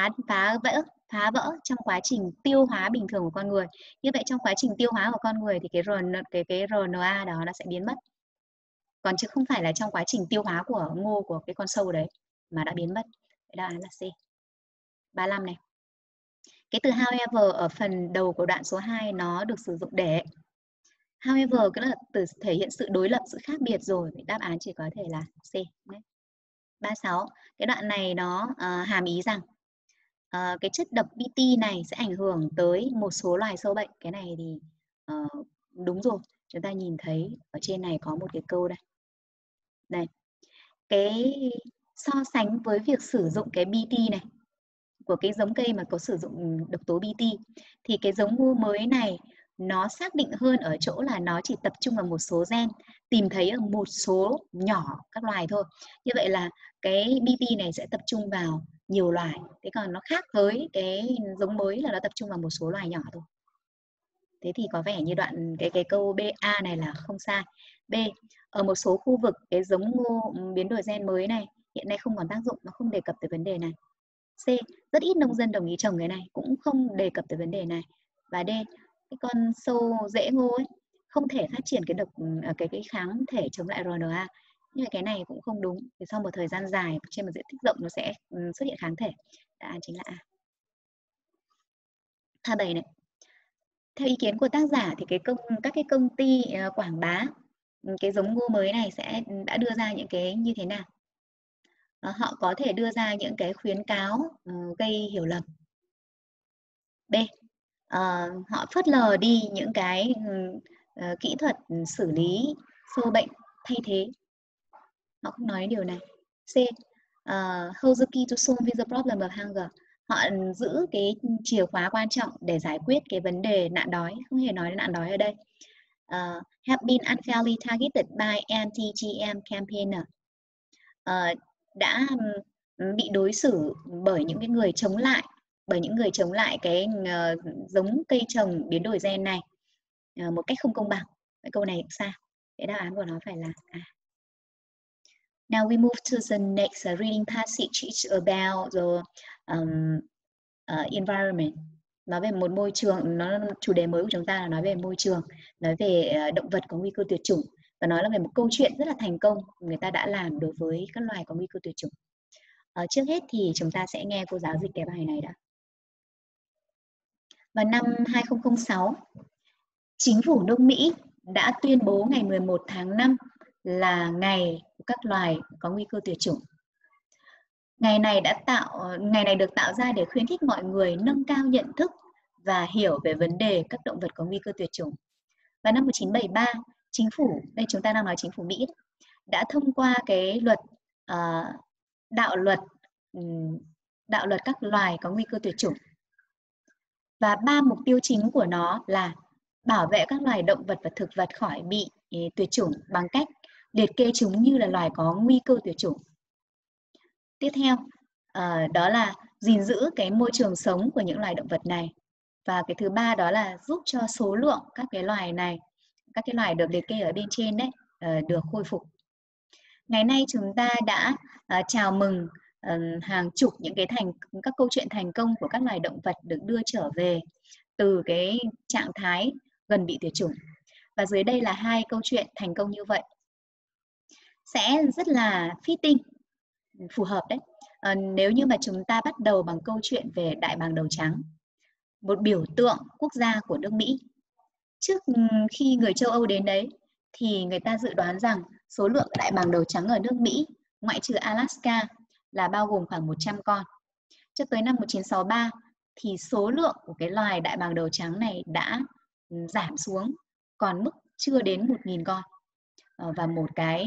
phá vỡ trong quá trình tiêu hóa bình thường của con người. Như vậy trong quá trình tiêu hóa của con người thì cái RNA đó nó sẽ biến mất. Còn chứ không phải là trong quá trình tiêu hóa của ngô của cái con sâu đấy mà đã biến mất. Đáp án là C. 35 này. Cái từ however ở phần đầu của đoạn số 2 nó được sử dụng để however, cái là từ thể hiện sự đối lập, sự khác biệt rồi. Đáp án chỉ có thể là C. 36. Cái đoạn này nó hàm ý rằng cái chất độc BT này sẽ ảnh hưởng tới một số loài sâu bệnh. Cái này thì đúng rồi. Chúng ta nhìn thấy ở trên này có một cái câu đây. Đây. Cái so sánh với việc sử dụng cái BT này của cái giống cây mà có sử dụng độc tố BT thì cái giống ngô mới này nó xác định hơn ở chỗ là nó chỉ tập trung vào một số gen, tìm thấy ở một số nhỏ các loài thôi. Như vậy là cái BT này sẽ tập trung vào nhiều loài. Thế còn nó khác với cái giống mới là nó tập trung vào một số loài nhỏ thôi. Thế thì có vẻ như đoạn cái câu BA này là không sai. B. Ở một số khu vực cái giống ngô biến đổi gen mới này hiện nay không còn tác dụng, nó không đề cập tới vấn đề này. C. Rất ít nông dân đồng ý trồng cái này, cũng không đề cập tới vấn đề này. Và D. Cái con sâu rễ ngô ấy không thể phát triển cái kháng thể chống lại RNA. Nhưng mà cái này cũng không đúng. Thì sau một thời gian dài trên một diện tích rộng nó sẽ xuất hiện kháng thể. Đáp án chính là A. 27 này. Theo ý kiến của tác giả thì các cái công ty quảng bá cái giống ngô mới này đã đưa ra những cái như thế nào? Họ có thể đưa ra những cái khuyến cáo gây hiểu lầm. B. Họ phớt lờ đi những cái kỹ thuật xử lý sâu bệnh thay thế. Họ không nói điều này. C. Hold the key to solve the problem of hunger. Họ giữ cái chìa khóa quan trọng để giải quyết cái vấn đề nạn đói. Không hề nói đến nạn đói ở đây. Have been unfairly targeted by anti-GM campaigner. Đã bị đối xử bởi những người chống lại cái giống cây trồng biến đổi gen này một cách không công bằng. Cái câu này sai. Cái đáp án của nó phải là A. Now we move to the next reading passage about the environment. Nói về một môi trường, chủ đề mới của chúng ta là nói về môi trường, nói về động vật có nguy cơ tuyệt chủng và nói là về một câu chuyện rất là thành công người ta đã làm đối với các loài có nguy cơ tuyệt chủng. Trước hết thì chúng ta sẽ nghe cô giáo dịch cái bài này đã. Vào năm 2006, chính phủ nước Mỹ đã tuyên bố ngày 11 tháng 5 là ngày của các loài có nguy cơ tuyệt chủng. Ngày này được tạo ra để khuyến khích mọi người nâng cao nhận thức và hiểu về vấn đề các động vật có nguy cơ tuyệt chủng. Vào năm 1973, chính phủ, đây chúng ta đang nói chính phủ Mỹ, đã thông qua cái luật đạo luật các loài có nguy cơ tuyệt chủng. Và 3 mục tiêu chính của nó là bảo vệ các loài động vật và thực vật khỏi bị tuyệt chủng bằng cách liệt kê chúng như là loài có nguy cơ tuyệt chủng. Tiếp theo, đó là gìn giữ cái môi trường sống của những loài động vật này. Và cái thứ ba đó là giúp cho số lượng các cái loài này, các cái loài được liệt kê ở bên trên đấy, được khôi phục. Ngày nay chúng ta đã chào mừng hàng chục những các câu chuyện thành công của các loài động vật được đưa trở về từ cái trạng thái gần bị tuyệt chủng. Và dưới đây là 2 câu chuyện thành công như vậy. Sẽ rất là fitting, phù hợp đấy. Nếu như mà chúng ta bắt đầu bằng câu chuyện về đại bàng đầu trắng, một biểu tượng quốc gia của nước Mỹ. Trước khi người châu Âu đến đấy, thì người ta dự đoán rằng số lượng đại bàng đầu trắng ở nước Mỹ, ngoại trừ Alaska, là bao gồm khoảng 100 con. Cho tới năm 1963, thì số lượng của cái loài đại bàng đầu trắng này đã giảm xuống, còn mức chưa đến 1.000 con. Và một cái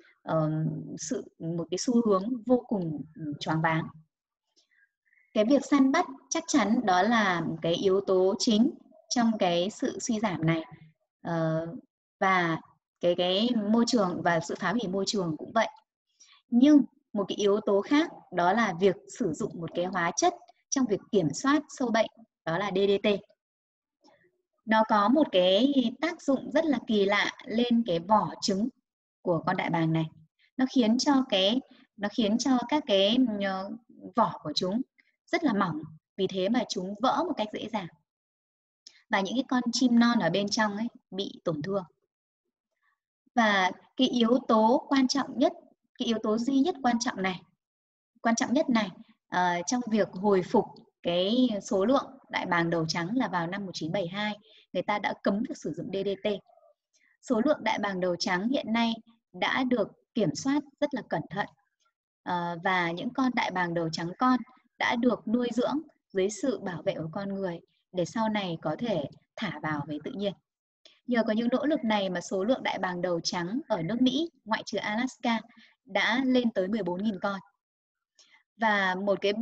xu hướng vô cùng choáng váng. Cái việc săn bắt chắc chắn đó là cái yếu tố chính trong cái sự suy giảm này, và cái môi trường và sự phá hủy môi trường cũng vậy. Nhưng một cái yếu tố khác đó là việc sử dụng một cái hóa chất trong việc kiểm soát sâu bệnh, đó là DDT. Nó có một cái tác dụng rất là kỳ lạ lên cái vỏ trứng của con đại bàng này. Nó khiến cho các cái vỏ của chúng rất là mỏng, vì thế mà chúng vỡ một cách dễ dàng. Và những cái con chim non ở bên trong ấy bị tổn thương. Và cái yếu tố quan trọng nhất, cái yếu tố duy nhất quan trọng nhất này trong việc hồi phục cái số lượng đại bàng đầu trắng là vào năm 1972, người ta đã cấm việc sử dụng DDT. Số lượng đại bàng đầu trắng hiện nay đã được kiểm soát rất là cẩn thận, và những con đại bàng đầu trắng con đã được nuôi dưỡng dưới sự bảo vệ của con người để sau này có thể thả vào với tự nhiên. Nhờ có những nỗ lực này mà số lượng đại bàng đầu trắng ở nước Mỹ, ngoại trừ Alaska, đã lên tới 14.000 con. Và một cái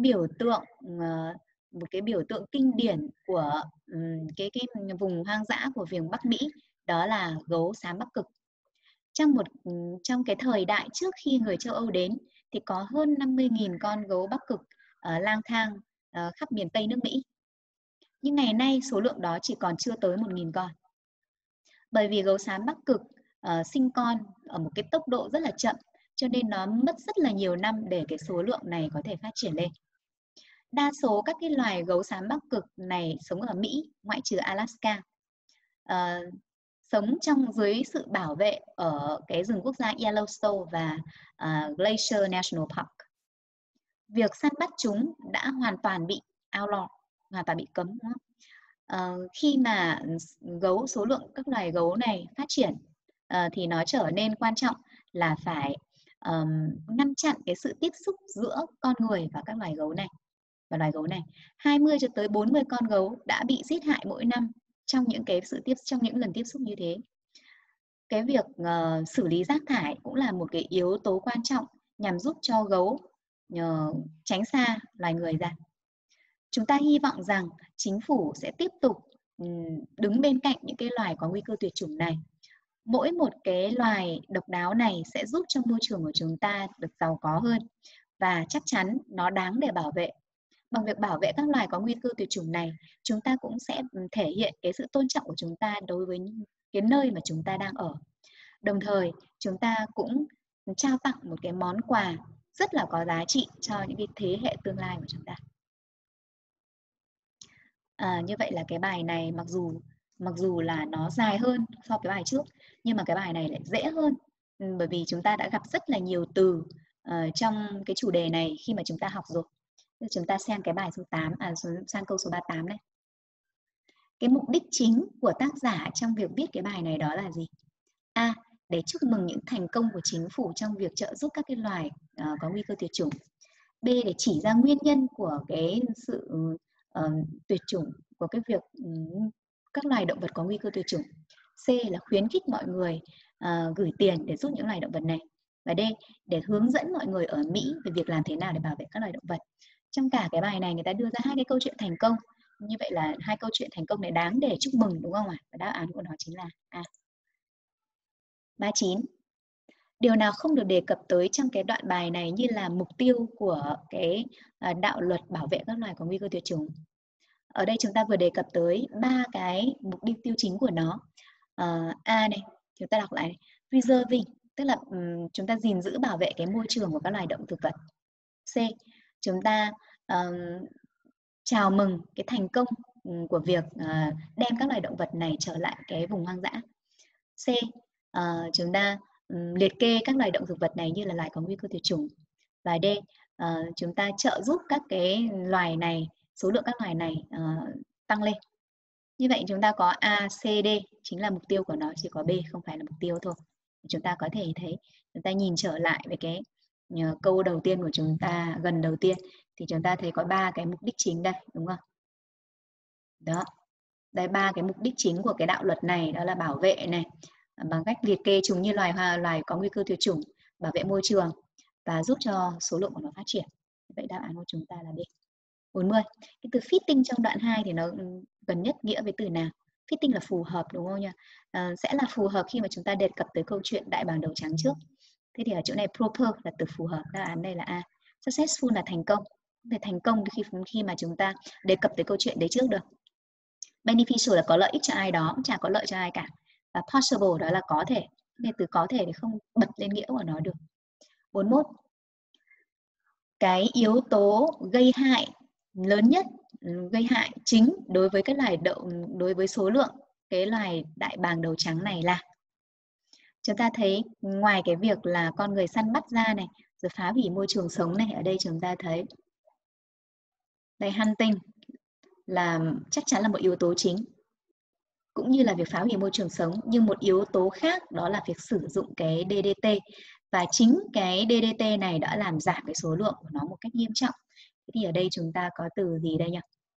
biểu tượng kinh điển của cái vùng hoang dã của vùng Bắc Mỹ, đó là gấu xám Bắc Cực. Trong cái thời đại trước khi người châu Âu đến thì có hơn 50.000 con gấu Bắc Cực lang thang khắp miền Tây nước Mỹ. Nhưng ngày nay số lượng đó chỉ còn chưa tới 1.000 con. Bởi vì gấu xám Bắc Cực sinh con ở một cái tốc độ rất là chậm, cho nên nó mất rất là nhiều năm để cái số lượng này có thể phát triển lên. Đa số các cái loài gấu xám Bắc Cực này sống ở Mỹ, ngoại trừ Alaska, sống dưới sự bảo vệ ở cái rừng quốc gia Yellowstone và Glacier National Park. Việc săn bắt chúng đã hoàn toàn bị outlaw, hoàn toàn bị cấm, đúng không? Khi mà số lượng các loài gấu này phát triển thì nó trở nên quan trọng là phải ngăn chặn cái sự tiếp xúc giữa con người và các loài gấu này. Và loài gấu này, 20 cho tới 40 con gấu đã bị giết hại mỗi năm trong những lần tiếp xúc như thế. Cái việc xử lý rác thải cũng là một cái yếu tố quan trọng nhằm giúp cho gấu tránh xa loài người ra. Chúng ta hy vọng rằng chính phủ sẽ tiếp tục đứng bên cạnh những cái loài có nguy cơ tuyệt chủng này. Mỗi một cái loài độc đáo này sẽ giúp cho môi trường của chúng ta được giàu có hơn, và chắc chắn nó đáng để bảo vệ. Bằng việc bảo vệ các loài có nguy cơ tuyệt chủng này, chúng ta cũng sẽ thể hiện cái sự tôn trọng của chúng ta đối với cái nơi mà chúng ta đang ở. Đồng thời, chúng ta cũng trao tặng một cái món quà rất là có giá trị cho những cái thế hệ tương lai của chúng ta. Như vậy là cái bài này mặc dù là nó dài hơn so với bài trước, nhưng mà cái bài này lại dễ hơn, bởi vì chúng ta đã gặp rất là nhiều từ trong cái chủ đề này khi mà chúng ta học rồi. Chúng ta xem cái bài số 8, sang câu số 38 này. Cái mục đích chính của tác giả trong việc viết cái bài này đó là gì? A. để chúc mừng những thành công của chính phủ trong việc trợ giúp các cái loài có nguy cơ tuyệt chủng. B, để chỉ ra nguyên nhân của cái sự tuyệt chủng, của cái việc các loài động vật có nguy cơ tuyệt chủng. C là khuyến khích mọi người gửi tiền để giúp những loài động vật này. Và D, để hướng dẫn mọi người ở Mỹ về việc làm thế nào để bảo vệ các loài động vật. Trong cả cái bài này người ta đưa ra 2 cái câu chuyện thành công. Như vậy là 2 câu chuyện thành công này đáng để chúc mừng, đúng không ạ? Và đáp án của nó chính là A. 39. Điều nào không được đề cập tới trong cái đoạn bài này như là mục tiêu của cái đạo luật bảo vệ các loài có nguy cơ tuyệt chủng? Ở đây chúng ta vừa đề cập tới 3 cái mục đích tiêu chính của nó. A này, chúng ta đọc lại này. Preserving, tức là chúng ta gìn giữ bảo vệ cái môi trường của các loài động thực vật. C, chúng ta chào mừng cái thành công của việc đem các loài động vật này trở lại cái vùng hoang dã. C, chúng ta liệt kê các loài động thực vật này như là loài có nguy cơ tuyệt chủng. Và D, chúng ta trợ giúp các cái loài này, số lượng các loài này tăng lên. Như vậy chúng ta có A, C, D chính là mục tiêu của nó, chỉ có B không phải là mục tiêu thôi. Chúng ta có thể thấy, chúng ta nhìn trở lại với cái câu đầu tiên của chúng ta, gần đầu tiên, thì chúng ta thấy có 3 cái mục đích chính đây, đúng không? Đó, đây 3 cái mục đích chính của cái đạo luật này, đó là bảo vệ này, bằng cách liệt kê chúng như loài có nguy cơ tuyệt chủng, bảo vệ môi trường và giúp cho số lượng của nó phát triển. Vậy đáp án của chúng ta là B. 40. Cái từ fitting trong đoạn 2 thì nó gần nhất nghĩa với từ nào? Fitting là phù hợp, đúng không nhỉ? Sẽ là phù hợp khi mà chúng ta đề cập tới câu chuyện đại bàng đầu trắng trước. Thế thì ở chỗ này proper là từ phù hợp, đáp án đây là A. Successful là thành công. Về thành công khi mà chúng ta đề cập tới câu chuyện đấy trước được. Beneficial là có lợi ích cho ai đó, cũng chả có lợi cho ai cả. Và possible đó là có thể. Nên từ có thể thì không bật lên nghĩa của nó được. 41. Cái yếu tố gây hại lớn nhất, gây hại chính đối với các loài động, đối với số lượng cái loài đại bàng đầu trắng này là, chúng ta thấy ngoài cái việc là con người săn bắt ra này, rồi phá hủy môi trường sống này, ở đây chúng ta thấy đây hunting là chắc chắn là một yếu tố chính, cũng như là việc phá hủy môi trường sống, nhưng một yếu tố khác đó là việc sử dụng cái DDT, và chính cái DDT này đã làm giảm cái số lượng của nó một cách nghiêm trọng. Thế thì ở đây chúng ta có từ gì đây nhỉ?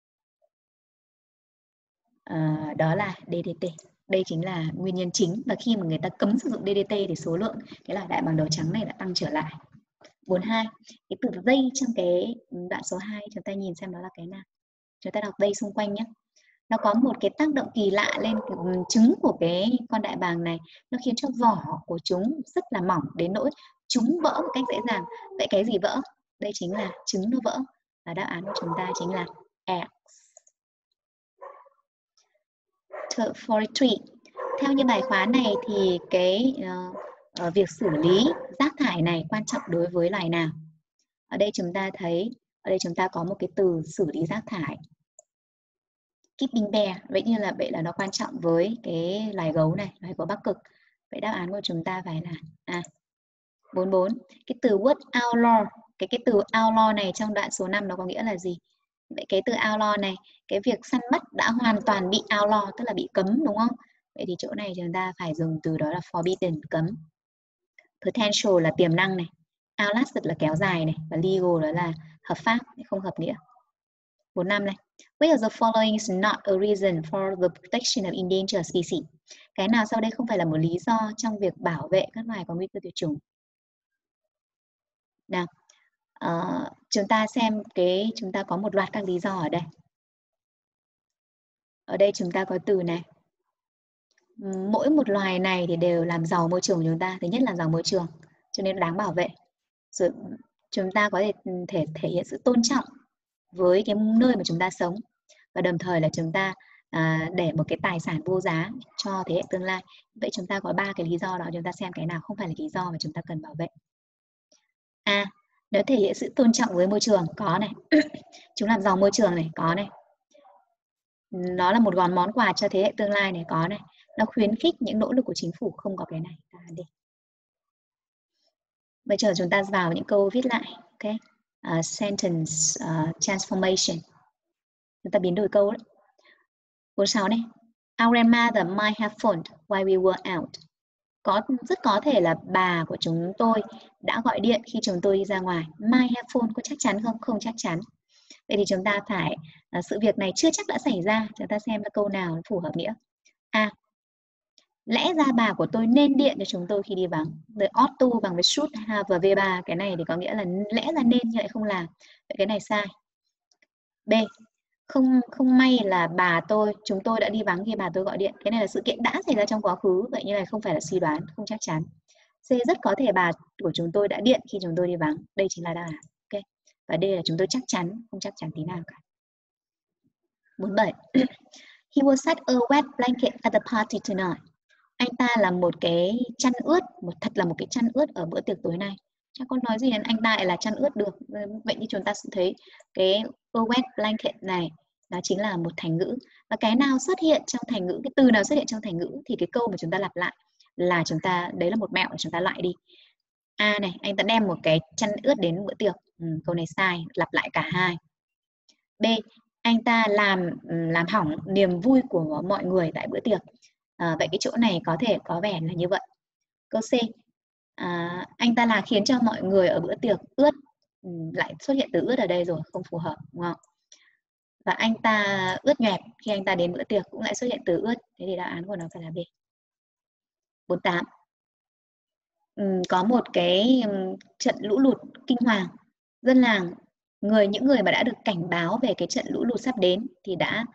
Đó là DDT. Đây chính là nguyên nhân chính, và khi mà người ta cấm sử dụng DDT thì số lượng cái loài đại bàng đầu trắng này đã tăng trở lại. 42. Cái từ dây trong cái đoạn số 2 chúng ta nhìn xem nó là cái nào. Chúng ta đọc dây xung quanh nhé. Nó có một cái tác động kỳ lạ lên trứng của cái con đại bàng này, nó khiến cho vỏ của chúng rất là mỏng đến nỗi chúng vỡ một cách dễ dàng. Vậy cái gì vỡ? Đây chính là trứng nó vỡ, và đáp án của chúng ta chính là eggs. 43. Theo như bài khóa này thì cái việc xử lý rác thải này quan trọng đối với loài nào? Ở đây chúng ta thấy, ở đây chúng ta có một cái từ xử lý rác thải. Keeping bear, vậy là nó quan trọng với cái loài gấu này, loài gấu Bắc Cực. Vậy đáp án của chúng ta phải là A. 44. Cái từ word outlaw, cái từ outlaw này trong đoạn số 5 nó có nghĩa là gì? Vậy cái từ outlaw này, cái việc săn bắt đã hoàn toàn bị outlaw, tức là bị cấm, đúng không? Vậy thì chỗ này chúng ta phải dùng từ đó là forbidden, cấm. Potential là tiềm năng này, outlasted là kéo dài này, và legal đó là hợp pháp, không hợp nghĩa. 45 này. Which of the following is not a reason for the protection of endangered species? Cái nào sau đây không phải là một lý do trong việc bảo vệ các loài có nguy cơ tuyệt chủng? Nào, chúng ta xem chúng ta có một loạt các lý do ở đây. Ở đây chúng ta có từ này. Mỗi một loài này thì đều làm giàu môi trường của chúng ta. Thứ nhất là giàu môi trường, cho nên đáng bảo vệ. Rồi chúng ta có thể thể hiện sự tôn trọng với cái nơi mà chúng ta sống, và đồng thời là chúng ta để một cái tài sản vô giá cho thế hệ tương lai. Vậy chúng ta có 3 cái lý do đó, chúng ta xem cái nào không phải là lý do mà chúng ta cần bảo vệ. A, nó thể hiện sự tôn trọng với môi trường, có này. Chúng làm giàu môi trường này, có này. Nó là một món quà cho thế hệ tương lai này, có này. Nó khuyến khích những nỗ lực của chính phủ, không có cái này. Bây giờ chúng ta vào những câu viết lại, ok? Sentence transformation. Chúng ta biến đổi câu đấy. Câu 6 này. Our grandmother might have phoned while we were out. rất có thể là bà của chúng tôi đã gọi điện khi chúng tôi đi ra ngoài. My have phone có chắc chắn không? Không chắc chắn. Vậy thì chúng ta phải sự việc này chưa chắc đã xảy ra. Chúng ta xem là câu nào phù hợp nghĩa. A. Lẽ ra bà của tôi nên điện cho chúng tôi khi đi vắng. The ought to bằng với should have và V3. Cái này thì có nghĩa là lẽ ra nên nhưng lại không làm. Vậy cái này sai. B. Không may là chúng tôi đã đi vắng khi bà tôi gọi điện. Cái này là sự kiện đã xảy ra trong quá khứ. Vậy như này không phải là suy đoán, không chắc chắn. C. Rất có thể bà của chúng tôi đã điện khi chúng tôi đi vắng. Đây chính là đáp án. Ok. Và D là chúng tôi chắc chắn, không chắc chắn tí nào cả. 47. He will set a wet blanket at the party tonight. Anh ta là một cái chăn ướt, thật là một cái chăn ướt ở bữa tiệc tối nay. Chắc con nói gì đến anh ta lại là chăn ướt được. Vậy thì chúng ta sẽ thấy cái a wet blanket này nó chính là một thành ngữ. Và cái nào xuất hiện trong thành ngữ, cái từ nào xuất hiện trong thành ngữ thì cái câu mà chúng ta lặp lại là đấy là một mẹo để chúng ta loại đi. A này, anh ta đem một cái chăn ướt đến bữa tiệc. Câu này sai, lặp lại cả hai. B. Anh ta làm hỏng niềm vui của mọi người tại bữa tiệc. Vậy cái chỗ này có thể có vẻ là như vậy. Câu C. Anh ta là khiến cho mọi người ở bữa tiệc ướt. Lại xuất hiện từ ướt ở đây rồi, không phù hợp, đúng không? Và anh ta ướt nhẹp khi anh ta đến bữa tiệc cũng lại xuất hiện từ ướt. Thế thì đáp án của nó phải là B. 48. Có một cái trận lũ lụt kinh hoàng. Dân làng, những người mà đã được cảnh báo về cái trận lũ lụt sắp đến thì đã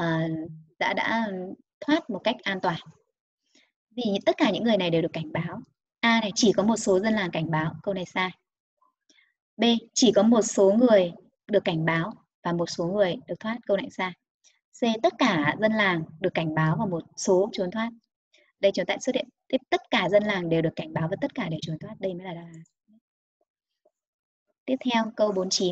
thoát một cách an toàn. Vì tất cả những người này đều được cảnh báo. A này, chỉ có một số dân làng cảnh báo, câu này sai. B, chỉ có một số người được cảnh báo và một số người được thoát, câu này sai. C, tất cả dân làng được cảnh báo và một số trốn thoát. Đây chúng ta xuất hiện tất cả dân làng đều được cảnh báo và tất cả đều trốn thoát, đây mới là đáp án. Tiếp theo câu 49.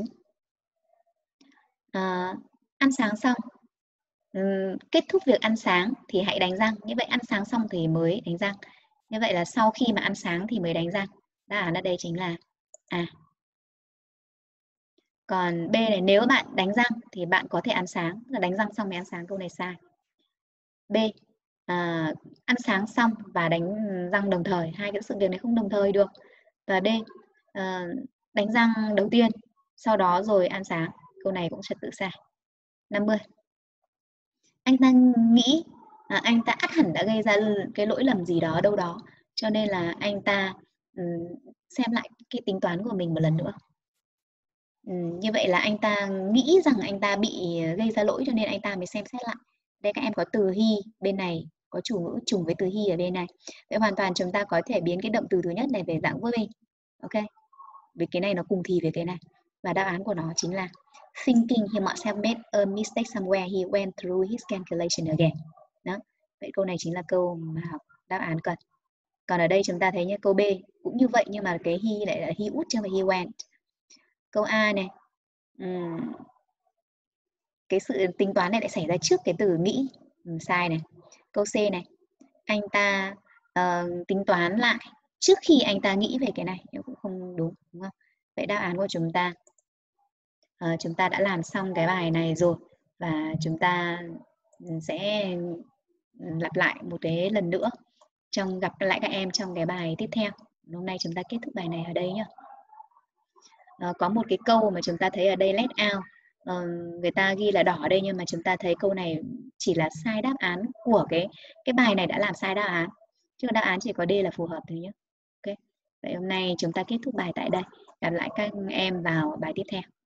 Ăn sáng xong, kết thúc việc ăn sáng thì hãy đánh răng. Như vậy ăn sáng xong thì mới đánh răng. Như vậy là sau khi mà ăn sáng thì mới đánh răng. Đáp án ở đây chính là A. Còn B này, nếu bạn đánh răng thì bạn có thể ăn sáng. Là đánh răng xong mới ăn sáng, câu này sai. B. Ăn sáng xong và đánh răng đồng thời. Hai cái sự việc này không đồng thời được. Và D. Đánh răng đầu tiên, sau đó rồi ăn sáng. Câu này cũng trật tự sai. 50. Anh ta nghĩ anh ta ắt hẳn đã gây ra cái lỗi lầm gì đó đâu đó, cho nên là anh ta xem lại cái tính toán của mình một lần nữa. Như vậy là anh ta nghĩ rằng anh ta bị gây ra lỗi cho nên anh ta mới xem xét lại. Đây các em có từ he bên này, có chủ ngữ trùng với từ he ở bên này. Vậy hoàn toàn chúng ta có thể biến cái động từ thứ nhất này về dạng verb. Ok, vì cái này nó cùng thì với cái này. Và đáp án của nó chính là thinking he must have made a mistake somewhere, he went through his calculation again. Đó. Vậy câu này chính là câu mà học đáp án cần. Còn ở đây chúng ta thấy nhé, câu B cũng như vậy nhưng mà cái he lại là he would chứ không phải he went. Câu A này, cái sự tính toán này lại xảy ra trước cái từ nghĩ, sai này. Câu C này, anh ta tính toán lại trước khi anh ta nghĩ về cái này, nhưng cũng không đúng, đúng không? Vậy đáp án của chúng ta đã làm xong cái bài này rồi và chúng ta sẽ lặp lại một cái lần nữa gặp lại các em trong cái bài tiếp theo. Hôm nay chúng ta kết thúc bài này ở đây nhé. Có một cái câu mà chúng ta thấy ở đây let out, người ta ghi là đỏ ở đây nhưng mà chúng ta thấy câu này chỉ là sai đáp án của cái bài này đã làm sai đáp án, chứ đáp án chỉ có D là phù hợp thôi nhé. Ok, vậy hôm nay chúng ta kết thúc bài tại đây, gặp lại các em vào bài tiếp theo.